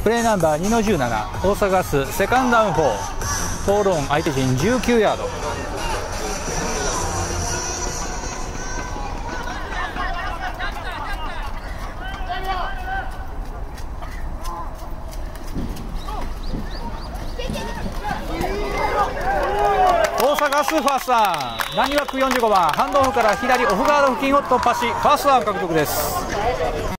プレーナンバー2の17、大阪ガスセカンドダウン4、フォールオン相手陣19ヤード。大阪ガスファーストワン、ランニバック45番、ハンドオフから左オフガード付近を突破し、ファーストワン獲得です。